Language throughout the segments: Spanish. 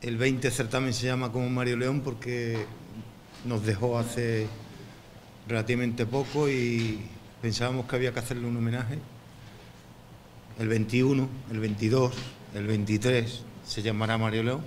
El 20 certamen se llama como Mario León porque nos dejó hace relativamente poco y pensábamos que había que hacerle un homenaje. El 21, el 22, el 23 se llamará Mario León.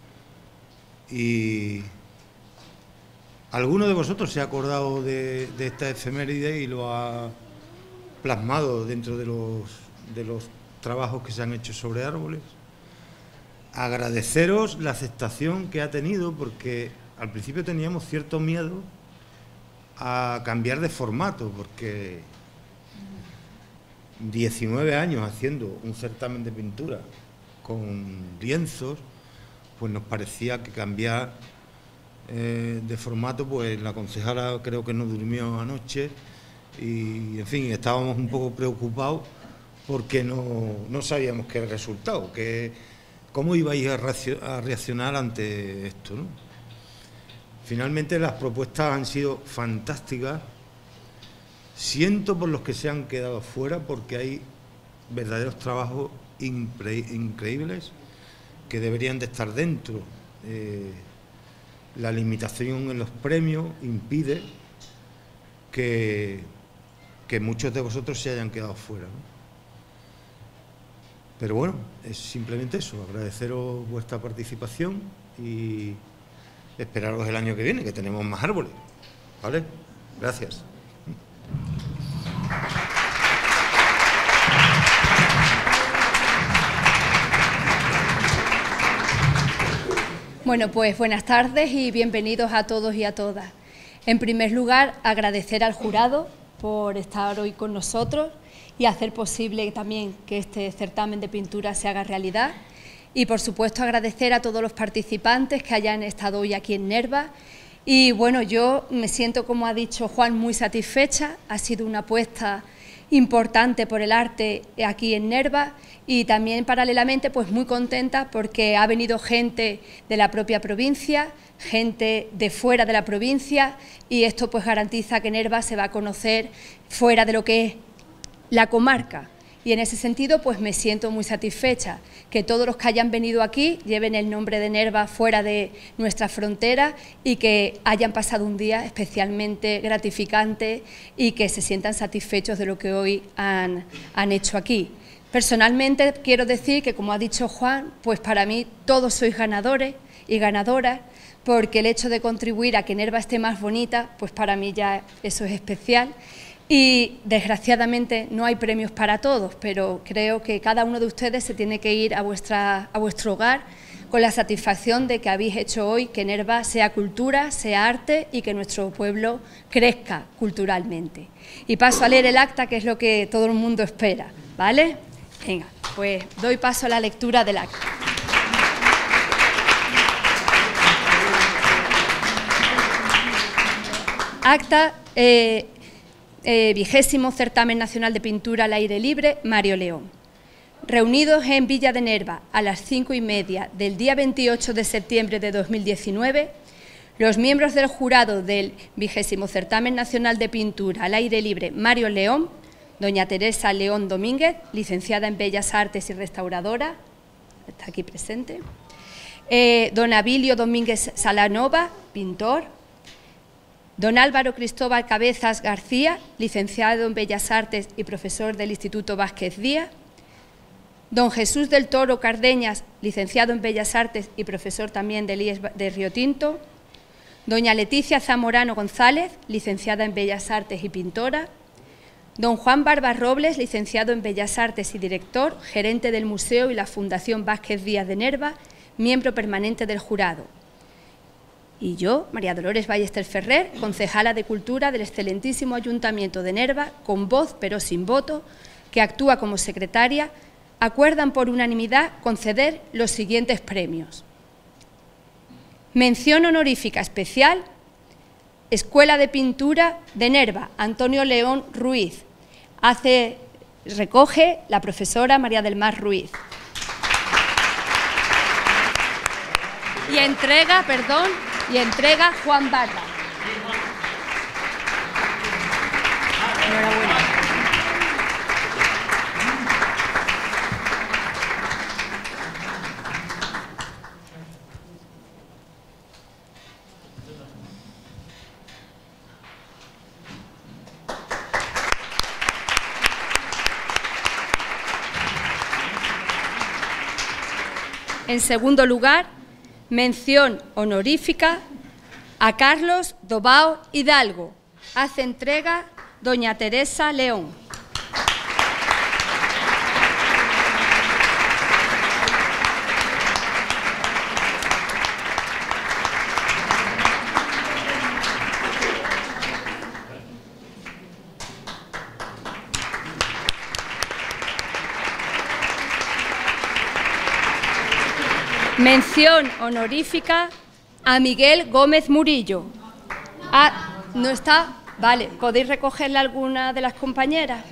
Y alguno de vosotros se ha acordado de esta efeméride y lo ha plasmado dentro de los trabajos que se han hecho sobre árboles. Agradeceros la aceptación que ha tenido, porque al principio teníamos cierto miedo a cambiar de formato, porque 19 años haciendo un certamen de pintura con lienzos, pues nos parecía que cambiar de formato, pues la concejala creo que no durmió anoche y, en fin, estábamos un poco preocupados porque no sabíamos qué era el resultado, cómo ibais a reaccionar ante esto, ¿no? Finalmente las propuestas han sido fantásticas. Siento por los que se han quedado fuera, porque hay verdaderos trabajos increíbles que deberían de estar dentro. La limitación en los premios impide que muchos de vosotros se hayan quedado fuera, ¿no? Pero bueno, es simplemente eso, agradeceros vuestra participación y esperaros el año que viene, que tenemos más árboles, ¿vale? Gracias. Bueno, pues buenas tardes y bienvenidos a todos y a todas. En primer lugar, agradecer al jurado por estar hoy con nosotros y hacer posible también que este certamen de pintura se haga realidad. Y, por supuesto, agradecer a todos los participantes que hayan estado hoy aquí en Nerva. Y, bueno, yo me siento, como ha dicho Juan, muy satisfecha. Ha sido una apuesta importante por el arte aquí en Nerva y también, paralelamente, pues muy contenta porque ha venido gente de la propia provincia, gente de fuera de la provincia, y esto pues garantiza que Nerva se va a conocer fuera de lo que es la comarca. Y en ese sentido pues me siento muy satisfecha que todos los que hayan venido aquí lleven el nombre de Nerva fuera de nuestra frontera y que hayan pasado un día especialmente gratificante y que se sientan satisfechos de lo que hoy han hecho aquí. Personalmente quiero decir que, como ha dicho Juan, pues para mí todos sois ganadores y ganadoras, porque el hecho de contribuir a que Nerva esté más bonita, pues para mí ya eso es especial. Y desgraciadamente no hay premios para todos, pero creo que cada uno de ustedes se tiene que ir a vuestro hogar con la satisfacción de que habéis hecho hoy que Nerva sea cultura, sea arte y que nuestro pueblo crezca culturalmente. Y paso a leer el acta, que es lo que todo el mundo espera, ¿vale? Venga, pues doy paso a la lectura del acta. Acta 20º Certamen Nacional de Pintura al Aire Libre Mario León. Reunidos en Villa de Nerva a las 5:30 del día 28 de septiembre de 2019, los miembros del jurado del 20º Certamen Nacional de Pintura al Aire Libre Mario León, doña Teresa León Domínguez, licenciada en Bellas Artes y restauradora, está aquí presente, don Abilio Domínguez Salanova, pintor, don Álvaro Cristóbal Cabezas García, licenciado en Bellas Artes y profesor del Instituto Vázquez Díaz, don Jesús del Toro Cardeñas, licenciado en Bellas Artes y profesor también del IES de Río Tinto, doña Leticia Zamorano González, licenciada en Bellas Artes y pintora, don Juan Barba Robles, licenciado en Bellas Artes y director, gerente del Museo y la Fundación Vázquez Díaz de Nerva, miembro permanente del jurado. Y yo, María Dolores Ballester Ferrer, concejala de Cultura del excelentísimo Ayuntamiento de Nerva, con voz pero sin voto, que actúa como secretaria, acuerdan por unanimidad conceder los siguientes premios. Mención honorífica especial, Escuela de Pintura de Nerva, Antonio León Ruiz. Recoge la profesora María del Mar Ruiz. Y entrega Juan Barba. Enhorabuena. En segundo lugar, mención honorífica a Carlos Dobao Hidalgo. Hace entrega doña Teresa León. Mención honorífica a Miguel Gómez Murillo. ¿No está? Vale, ¿podéis recogerle a alguna de las compañeras?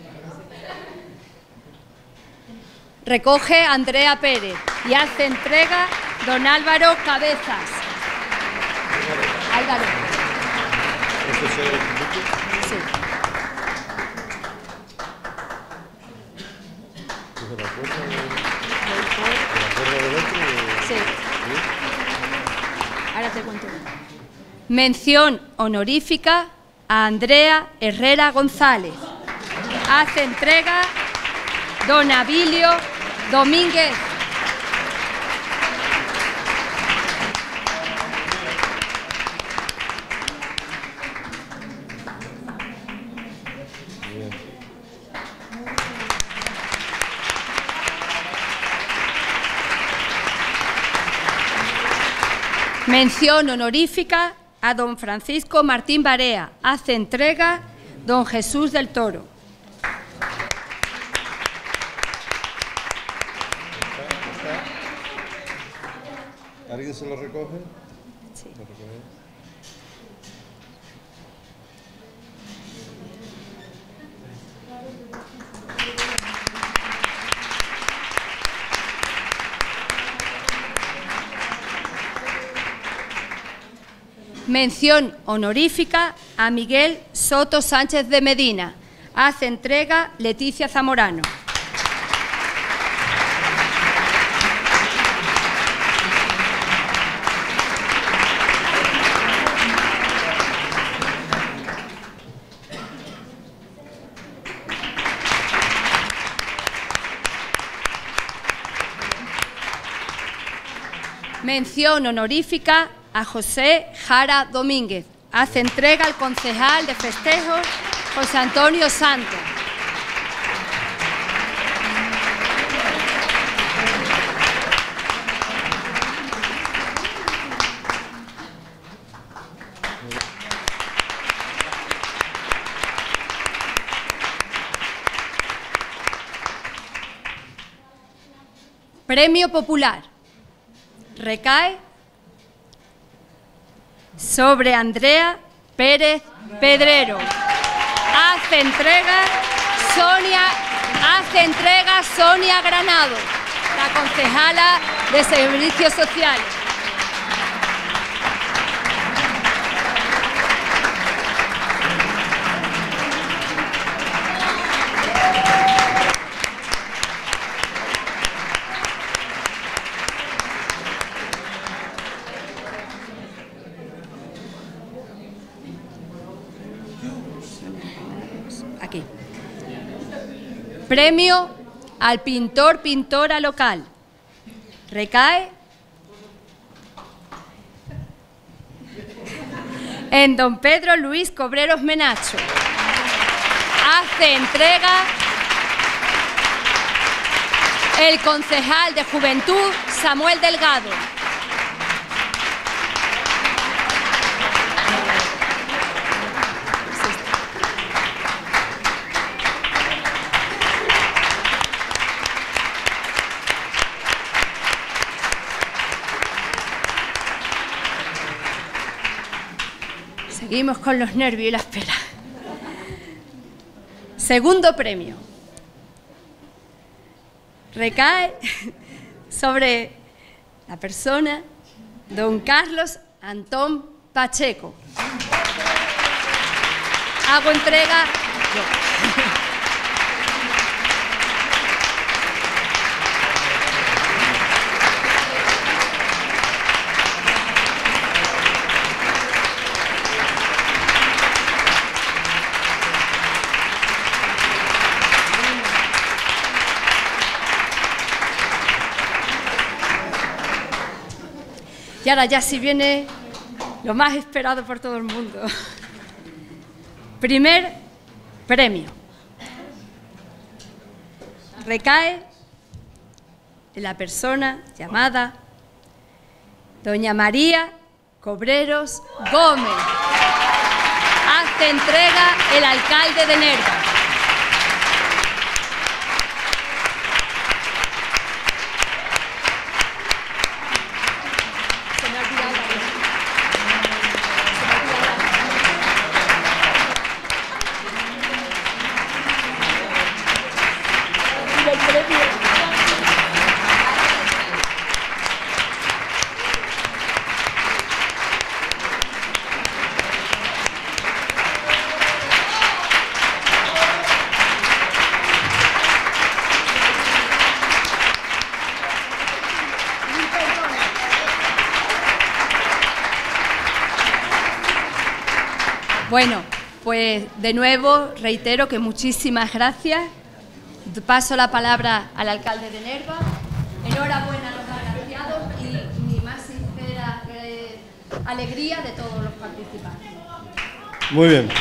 Recoge Andrea Pérez y hace entrega don Álvaro Cabezas. Álvaro. Sí. Sí. Ahora te cuento. Mención honorífica a Andrea Herrera González. Hace entrega don Abilio Domínguez. Mención honorífica a don Francisco Martín Barea. Hace entrega don Jesús del Toro. ¿Alguien se lo recoge? Sí. ¿Lo recoge? Mención honorífica a Miguel Soto Sánchez de Medina. Hace entrega Leticia Zamorano. Mención honorífica a José Jara Domínguez. Hace entrega al concejal de festejos José Antonio Santos. Premio Popular. Recae sobre Andrea Pérez Pedrero. Hace entrega Sonia Granado, la concejala de Servicios Sociales. Aquí. Premio al pintora local. Recae en don Pedro Luis Cobreros Menacho. Hace entrega el concejal de Juventud Samuel Delgado. Seguimos con los nervios y la espera. Segundo premio. Recae sobre la persona don Carlos Antón Pacheco. Hago entrega yo. Y ahora ya sí viene lo más esperado por todo el mundo. Primer premio. Recae en la persona llamada doña María Cobreros Gómez. Hace entrega el alcalde de Nerva. Bueno, pues de nuevo reitero que muchísimas gracias. Paso la palabra al alcalde de Nerva. Enhorabuena a los agraciados y mi más sincera alegría de todos los participantes. Muy bien.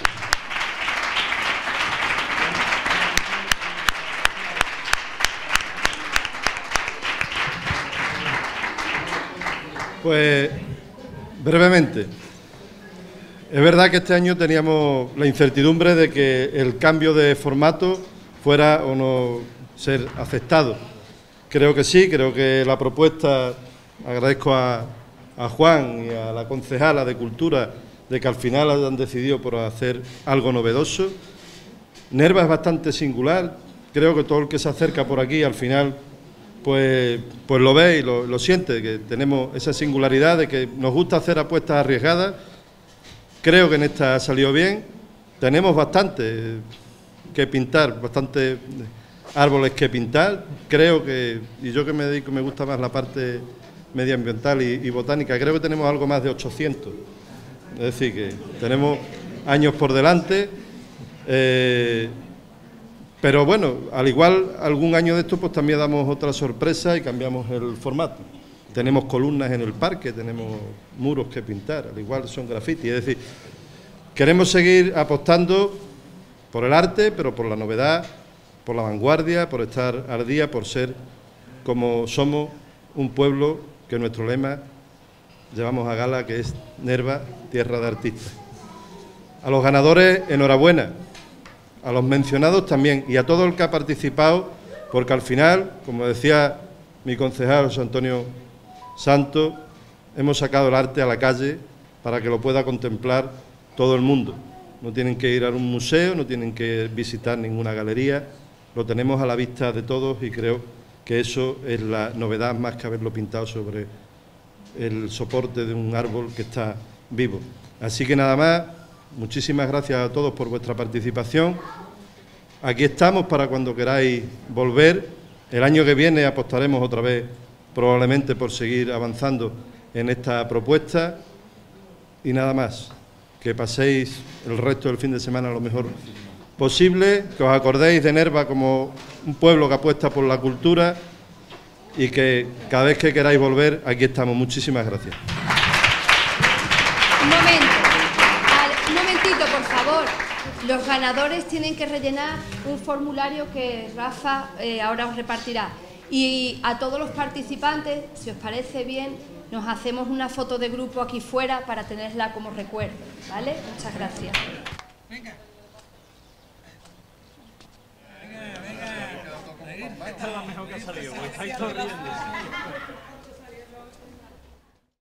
Pues brevemente. Es verdad que este año teníamos la incertidumbre de que el cambio de formato fuera o no ser aceptado. Creo que sí, creo que la propuesta, agradezco a Juan y a la concejala de Cultura de que al final hayan decidido por hacer algo novedoso. Nerva es bastante singular, creo que todo el que se acerca por aquí al final pues lo ve y lo siente, que tenemos esa singularidad de que nos gusta hacer apuestas arriesgadas. Creo que en esta ha salido bien. Tenemos bastante que pintar, bastantes árboles que pintar. Creo que, y yo que me dedico, me gusta más la parte medioambiental y botánica, creo que tenemos algo más de 800. Es decir, que tenemos años por delante. Pero bueno, al igual algún año de esto, pues también damos otra sorpresa y cambiamos el formato. Tenemos columnas en el parque, tenemos muros que pintar, al igual son grafitis. Es decir, queremos seguir apostando por el arte, pero por la novedad, por la vanguardia, por estar al día, por ser como somos un pueblo que nuestro lema llevamos a gala, que es Nerva, tierra de artistas. A los ganadores, enhorabuena. A los mencionados también, y a todo el que ha participado, porque al final, como decía mi concejal José Antonio Santos, hemos sacado el arte a la calle para que lo pueda contemplar todo el mundo. No tienen que ir a un museo, no tienen que visitar ninguna galería, lo tenemos a la vista de todos y creo que eso es la novedad más que haberlo pintado sobre el soporte de un árbol que está vivo. Así que nada más, muchísimas gracias a todos por vuestra participación. Aquí estamos para cuando queráis volver. El año que viene apostaremos otra vez probablemente por seguir avanzando en esta propuesta. Y nada más, que paséis el resto del fin de semana lo mejor posible, que os acordéis de Nerva como un pueblo que apuesta por la cultura y que cada vez que queráis volver, aquí estamos. Muchísimas gracias. Un momentito, por favor. Los ganadores tienen que rellenar un formulario que Rafa ahora os repartirá. Y a todos los participantes, si os parece bien, nos hacemos una foto de grupo aquí fuera para tenerla como recuerdo, ¿vale? Muchas gracias. Venga. Esta es la mejor que ha salido, porque estáis todos riendo.